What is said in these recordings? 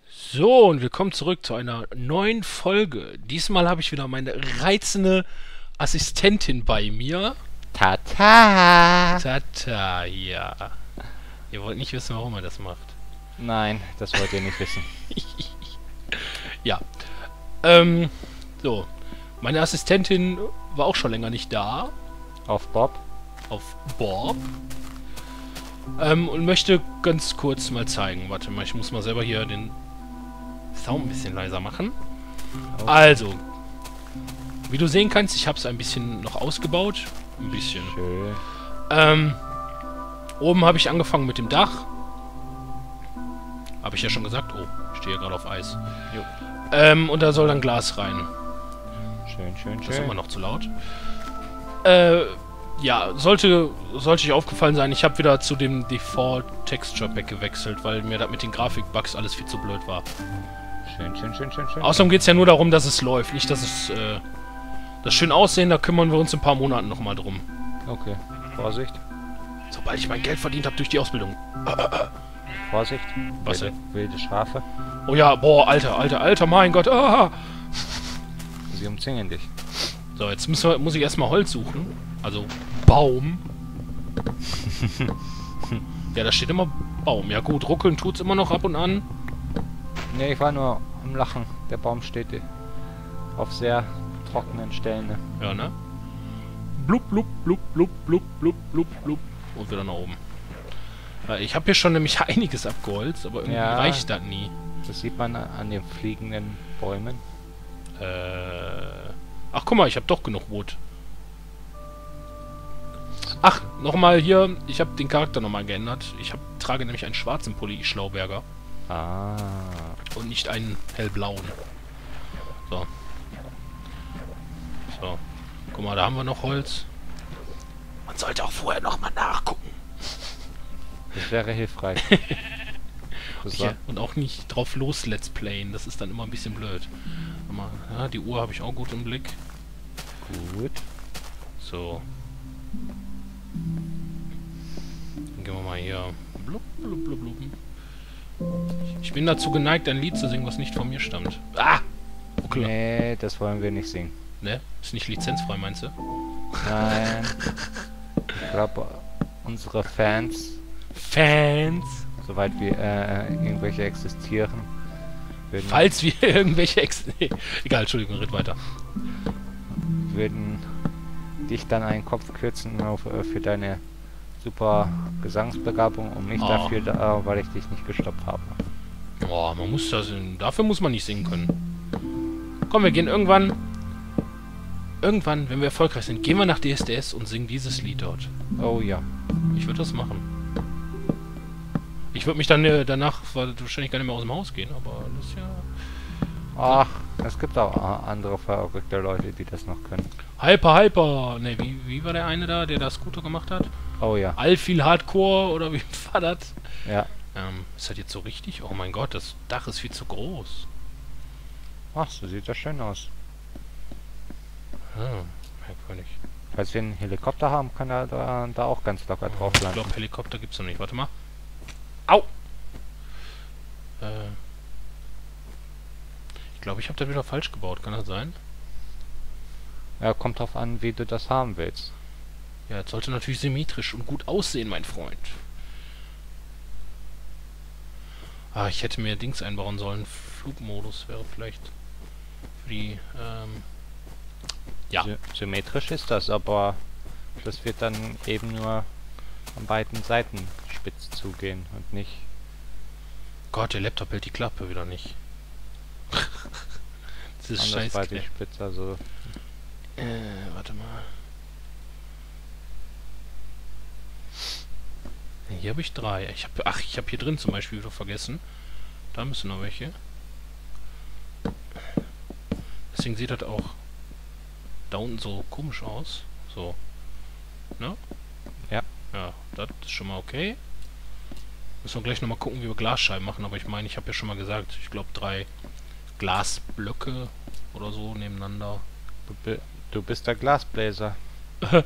So, und willkommen zurück zu einer neuen Folge. Diesmal habe ich wieder meine reizende Assistentin bei mir. Tata! Tata, ja. Ihr wollt nicht wissen, warum er das macht. Nein, das wollt ihr nicht wissen. Ja. So. Meine Assistentin war auch schon länger nicht da. Auf Bob? Auf Bob. Und möchte ganz kurz mal zeigen. Warte mal, ich muss mal selber hier den Sound ein bisschen leiser machen. Okay. Also, wie du sehen kannst, ich habe es ein bisschen noch ausgebaut. Ein bisschen. Schön. Oben habe ich angefangen mit dem Dach. Habe ich ja schon gesagt. Oh, ich stehe gerade auf Eis. Jo. Und da soll dann Glas rein. Schön, schön, Das ist schön. immer noch zu laut. Ja, sollte euch aufgefallen sein, ich habe wieder zu dem Default Texture Pack gewechselt, weil mir das mit den Grafikbugs alles viel zu blöd war. Schön, schön, schön, schön, schön. Außerdem geht es ja nur darum, dass es läuft, nicht dass es das schön aussehen, da kümmern wir uns in ein paar Monaten nochmal drum. Okay. Vorsicht. Sobald ich mein Geld verdient habe durch die Ausbildung. Vorsicht. Was wilde Schafe. Oh ja, boah, Alter, mein Gott. Ah. Sie umzingeln dich. So, jetzt muss ich erstmal Holz suchen. Also Baum. Ja, da steht immer Baum. Ja gut, ruckeln tut's immer noch ab und an. Ne, ich war nur am Lachen. Der Baum steht auf sehr trockenen Stellen. Ne? Ja, ne? Blub, blub, blub, blub, blub, blub, blub, blub. Und wieder nach oben. Ich habe hier schon nämlich einiges abgeholzt, aber irgendwie Ja. reicht das nie. Das sieht man an den fliegenden Bäumen. Ach, guck mal, ich habe doch genug Wood. Ach, nochmal hier, ich habe den Charakter nochmal geändert. Ich trage nämlich einen schwarzen Pulli, Schlauberger. Ah. Und nicht einen hellblauen. So. So. Guck mal, da haben wir noch Holz. Man sollte auch vorher nochmal nachgucken. Das wäre hilfreich. So. Ja, und auch nicht drauf los Let's Playen. Das ist dann immer ein bisschen blöd. Mal, ja, die Uhr habe ich auch gut im Blick. Gut. So. Dann gehen wir mal hier. Blub, blub, blub, blub. Ich bin dazu geneigt, ein Lied zu singen, was nicht von mir stammt. Ah! Okay. Nee, das wollen wir nicht singen. Ne? Ist nicht lizenzfrei, meinst du? Nein. Ich glaube, unsere Fans, soweit wir irgendwelche existieren, Falls wir irgendwelche nee. Egal, Entschuldigung, red weiter. würden dich dann einen Kopf kürzen für deine super Gesangsbegabung und mich dafür, weil ich dich nicht gestoppt habe. Boah, man muss das. Dafür muss man nicht singen können. Komm, wir gehen irgendwann, wenn wir erfolgreich sind, gehen wir nach DSDS und singen dieses Lied dort. Oh ja. Ich würde das machen. Ich würde mich dann danach wahrscheinlich gar nicht mehr aus dem Haus gehen, aber das ist ja... Ach, es gibt auch andere verrückte Leute, die das noch können. Hyper! Ne, wie war der eine da, der das Scooter gemacht hat? Oh ja. Allviel Hardcore, oder wie war das? Ja. Ist das jetzt so richtig? Oh mein Gott, das Dach ist viel zu groß. Ach, so sieht das schön aus. Merkwürdig. Falls wir einen Helikopter haben, kann er da auch ganz locker drauf Ich landen. glaube, Helikopter gibt's noch nicht. Warte mal. Au! Ich glaube, ich habe da wieder falsch gebaut. Kann das sein? Ja, kommt drauf an, wie du das haben willst. Ja, es sollte natürlich symmetrisch und gut aussehen, mein Freund. Ah, ich hätte mir Dings einbauen sollen. Flugmodus wäre vielleicht für die, ja. Symmetrisch ist das, aber das wird dann eben nur an beiden Seiten spitz zugehen und nicht... Gott, der Laptop hält die Klappe wieder nicht. Das ist andersweitig scheiße. spitz, also... Warte mal. Hier habe ich 3. Ich habe hier drin zum Beispiel wieder vergessen. Da müssen noch welche. Deswegen sieht das auch da unten so komisch aus. So. Ne? Ja. Ja, das ist schon mal okay. Müssen wir gleich nochmal gucken, wie wir Glasscheiben machen. Aber ich meine, ich habe ja schon mal gesagt, ich glaube 3 Glasblöcke oder so nebeneinander. Du bist der Glasbläser. Der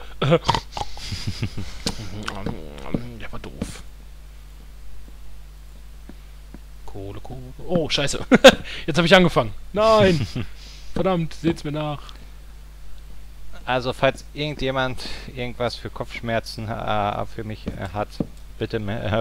war doof. Kohle, Kohle. Oh, scheiße. Jetzt habe ich angefangen. Nein! Verdammt, seht's mir nach. Also, falls irgendjemand irgendwas für Kopfschmerzen für mich hat, bitte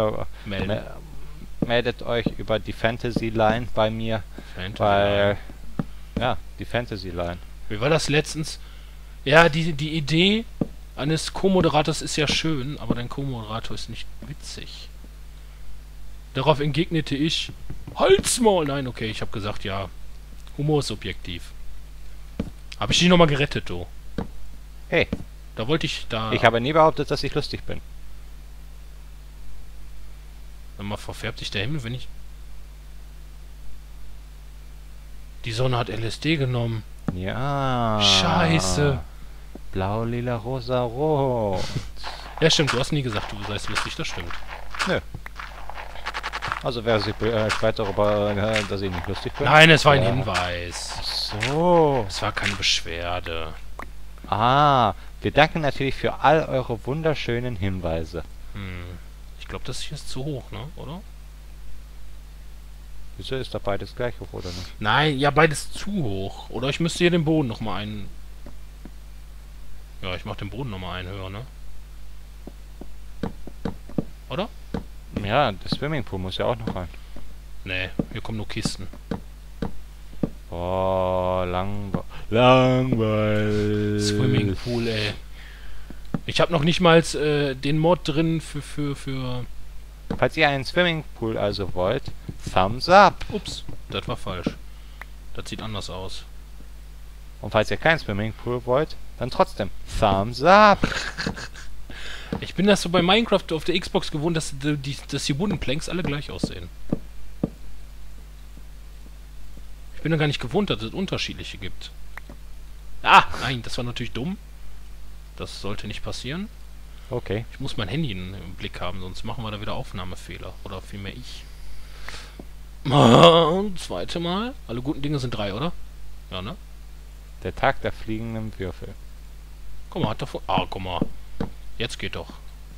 meldet euch über die Fantasy Line bei mir. Weil, ja, die Fantasy Line. Wie war das letztens? Ja, die Idee eines Co-Moderators ist ja schön, aber dein Co-Moderator ist nicht witzig. Darauf entgegnete ich, Halt's Maul! Nein, okay, ich habe gesagt, ja, Humor ist subjektiv. Habe ich dich nochmal gerettet, du? Hey. Da wollte ich da... Ich habe nie behauptet, dass ich lustig bin. Dann mal verfärbt sich der Himmel, wenn ich... Die Sonne hat LSD genommen. Ja. Scheiße. Blau, lila, rosa, rot. Ja, stimmt, du hast nie gesagt, du seist lustig, das stimmt. Nö. Also wer sich freut darüber, dass ich nicht lustig bin? Nein, es war ein Hinweis. Ach so. Es war keine Beschwerde. Ah, wir danken natürlich für all eure wunderschönen Hinweise. Ich glaube, das hier ist zu hoch, ne? Oder? Wieso ist da beides gleich hoch, oder nicht? Nein, ja, beides zu hoch. Oder ich müsste hier den Boden nochmal ein... Ja, ich mach den Boden nochmal ein höher, ne? Oder? Ja, der Swimmingpool muss ja auch noch rein. Nee, hier kommen nur Kisten. Boah, langweilig. Swimmingpool, ey. Ich habe noch nicht mal den Mod drin für... Falls ihr einen Swimmingpool also wollt, Thumbs up. Ups, das war falsch. Das sieht anders aus. Und falls ihr keinen Swimmingpool wollt, dann trotzdem Thumbs up. Ich bin das so bei Minecraft auf der Xbox gewohnt, dass die Wooden Planks alle gleich aussehen. Ich bin da gar nicht gewohnt, dass es unterschiedliche gibt. Ah, nein, das war natürlich dumm. Das sollte nicht passieren. Okay. Ich muss mein Handy im Blick haben, sonst machen wir da wieder Aufnahmefehler. Oder vielmehr ich. Zweite Mal. Alle guten Dinge sind 3, oder? Ja, ne? Der Tag der fliegenden Würfel. Guck mal, hat davor... Ah, guck mal. Jetzt geht doch.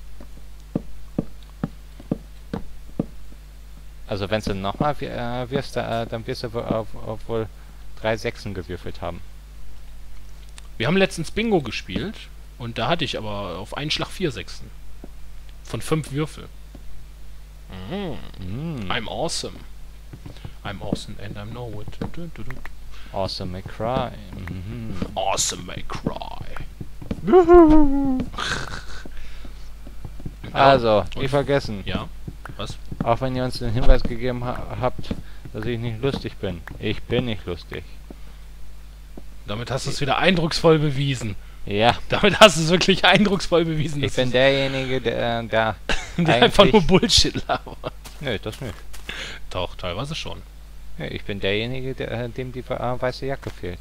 Also wenn du nochmal wirfst, dann wirst du wohl 3 Sechsen gewürfelt haben. Wir haben letztens Bingo gespielt und da hatte ich aber auf einen Schlag 4 Sechsen. Von 5 Würfel. I'm awesome. I'm awesome and I know it. Awesome may cry. Awesome may cry. Also, nie vergessen. Ja, was? Auch wenn ihr uns den Hinweis gegeben habt, dass ich nicht lustig bin. Ich bin nicht lustig. Damit hast du es wieder eindrucksvoll bewiesen. Ja. Damit hast du es wirklich eindrucksvoll bewiesen. Ich bin derjenige, der einfach nur Bullshit labert. Nö, das nicht. Doch, teilweise schon. Ja, ich bin derjenige, dem die weiße Jacke fehlt.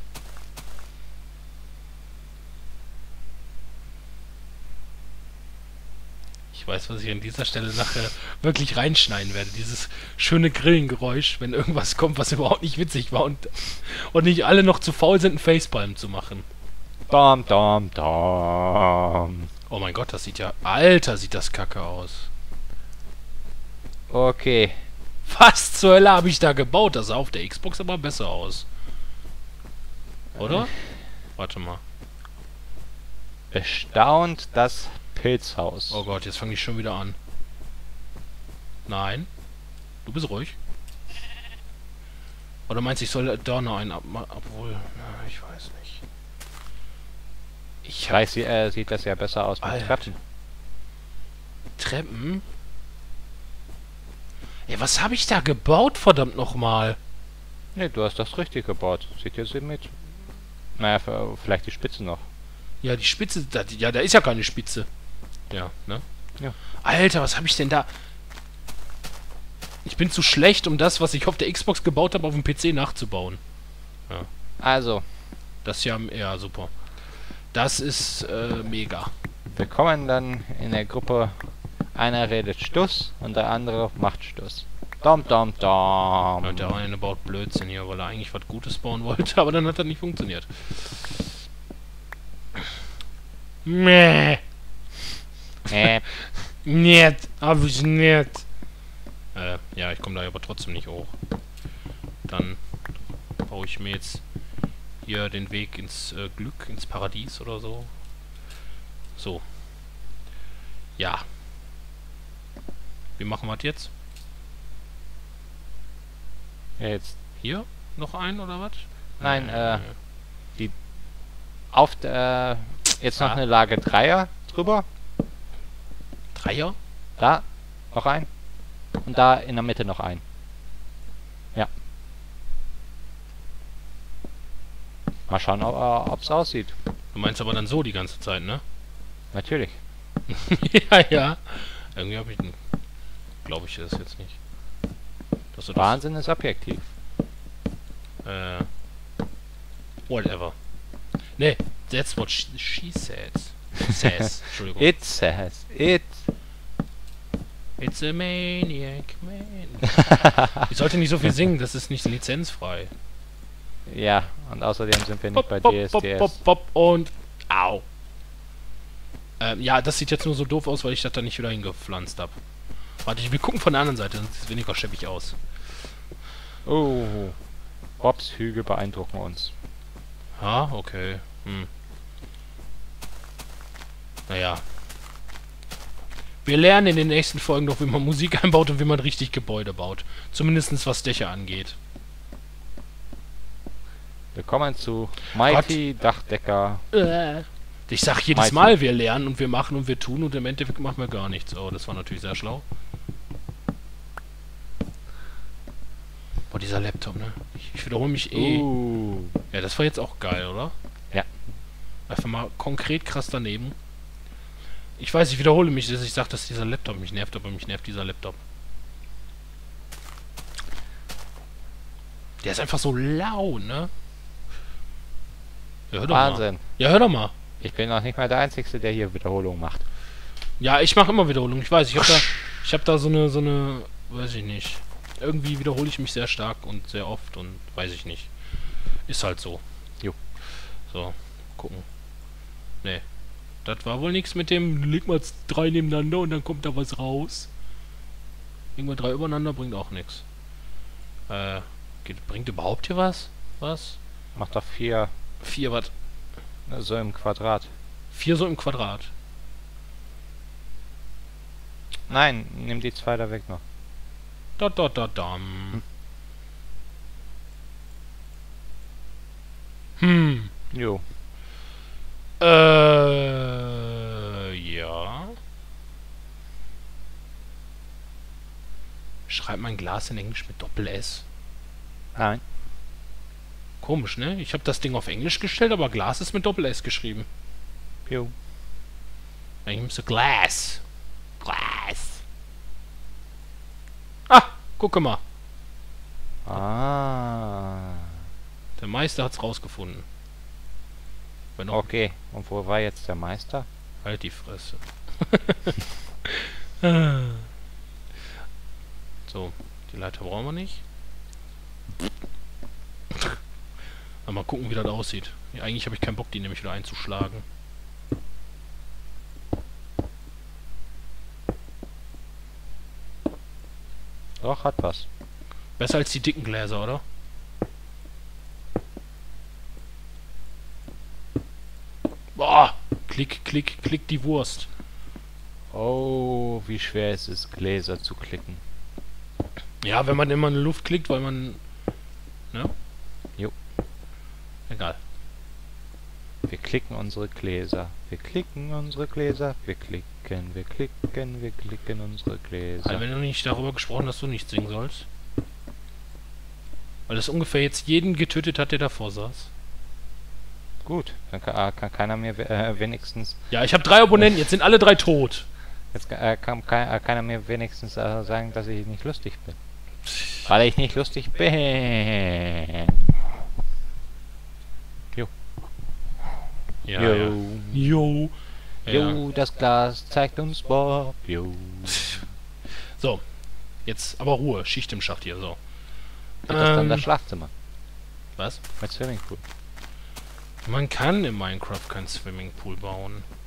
Ich weiß, was ich an dieser Stelle nachher wirklich reinschneiden werde. Dieses schöne Grillengeräusch, wenn irgendwas kommt, was überhaupt nicht witzig war und nicht alle noch zu faul sind, einen Facepalm zu machen. Dom, dom, dom. Oh mein Gott, das sieht ja... Alter, sieht das kacke aus. Okay. Was zur Hölle habe ich da gebaut? Das sah auf der Xbox aber besser aus. Oder? Warte mal. Bestaunt das Pilzhaus. Oh Gott, jetzt fange ich schon wieder an. Nein. Du bist ruhig. Oder meinst du, ich soll da noch einen abmachen? Obwohl, na, ich weiß nicht. Vielleicht sieht das ja besser aus mit Treppen. Treppen? Ey, was habe ich da gebaut, verdammt nochmal? Ne, du hast das richtig gebaut. Sieht jetzt mit. Naja, vielleicht die Spitze noch. Ja, die Spitze, da ist ja keine Spitze. Ja, ne? Ja. Alter, was habe ich denn da? Ich bin zu schlecht, um das, was ich auf der Xbox gebaut habe, auf dem PC nachzubauen. Ja. Also. Das ist ja super. Das ist mega. Willkommen dann in der Gruppe. Einer redet Stuss und der andere macht Stuss. Dom, dom, dom. Und der eine baut Blödsinn hier, weil er eigentlich was Gutes bauen wollte, aber dann hat das nicht funktioniert. Meh. Niet, hab ich nicht. Ja, ich komme da aber trotzdem nicht hoch. Dann baue ich mir jetzt hier den Weg ins Glück, ins Paradies oder so. So. Ja. Wie machen wir das jetzt? Ja, jetzt. Hier? Noch ein oder was? Nein, auf der, jetzt noch eine Lage Dreier drüber. Dreier? Da noch ein. Und da in der Mitte noch ein. Ja. Mal schauen, ob es aussieht. Du meinst aber dann so die ganze Zeit, ne? Natürlich. Ja, ja. Irgendwie habe ich... Glaube ich das jetzt nicht. Dass du das, Wahnsinn ist objektiv. whatever. Ne, that's what she said. Says. Entschuldigung. It says. It's a maniac man. Ich sollte nicht so viel singen, das ist nicht lizenzfrei. Ja, und außerdem sind wir nicht Pop, bei pop, DSDS. pop, pop, pop und... Au. Ja, das sieht jetzt nur so doof aus, weil ich das da nicht wieder hingepflanzt habe. Warte, wir gucken von der anderen Seite, dann sieht es weniger scheppig aus. Oh, Bobs Hügel beeindrucken uns. Ah, okay. Naja. Wir lernen in den nächsten Folgen noch, wie man Musik einbaut und wie man richtig Gebäude baut. Zumindest was Dächer angeht. Willkommen zu Mighty Dachdecker. Ich sag jedes Mal, wir lernen und wir machen und wir tun und im Endeffekt machen wir gar nichts. Oh, das war natürlich sehr schlau. Boah, dieser Laptop, ne? Ich wiederhole mich eh. Ja, das war jetzt auch geil, oder? Ja. Einfach mal konkret krass daneben. Ich weiß, ich wiederhole mich, dass ich sage, dass dieser Laptop mich nervt, aber mich nervt dieser Laptop. Der ist einfach so laut, ne? Ja, hör doch Wahnsinn. mal. Ja, hör doch mal. Ich bin noch nicht mal der Einzige, der hier Wiederholungen macht. Ja, ich mache immer Wiederholungen. Ich weiß, ich hab da so eine, weiß ich nicht. Irgendwie wiederhole ich mich sehr stark und sehr oft und weiß ich nicht. Ist halt so. Jo. So, gucken. Nee. Das war wohl nichts mit dem, leg mal 3 nebeneinander und dann kommt da was raus. Irgendwann 3 übereinander bringt auch nichts. Bringt überhaupt hier was? Was? Macht doch 4. 4 was? So im Quadrat. 4 so im Quadrat. Nein, nimm die 2 da weg noch. Dam. Jo. Ja. Schreibt mein Glas in Englisch mit Doppel-S? Nein. Komisch, ne? Ich habe das Ding auf Englisch gestellt, aber Glas ist mit Doppel-S geschrieben. Jo. Eigentlich müsste Glass. Glass. Ah, gucke mal. Ah. Der Meister hat's rausgefunden. Wenn auch Okay, und wo war jetzt der Meister? halt die Fresse. So, die Leiter brauchen wir nicht. Mal gucken, wie das aussieht. Ja, eigentlich habe ich keinen Bock, die nämlich wieder einzuschlagen. Doch, hat was. Besser als die dicken Gläser, oder? Boah! Klick, klick, klick die Wurst. Oh, wie schwer ist es, Gläser zu klicken. Ja, wenn man immer in die Luft klickt, weil man... Ne? Jo. Egal. Wir klicken unsere Gläser. Wir klicken unsere Gläser. Wir klicken unsere Gläser. Also wenn du nicht darüber gesprochen, dass du nicht singen sollst. Weil das ungefähr jetzt jeden getötet hat, der davor saß. Gut, dann kann keiner mir wenigstens... Ja, ich habe 3 Abonnenten, jetzt sind alle 3 tot. Jetzt kann keiner mir wenigstens sagen, dass ich nicht lustig bin. Weil ich nicht lustig bin. Jo. Ja, Jo. ja. Jo. Jo, das Glas zeigt uns Bob. Jo. So. Jetzt aber Ruhe. Schicht im Schacht hier, so. Wird das dann das Schlafzimmer? Was? Mit Swimmingpool. Man kann in Minecraft kein Swimmingpool bauen.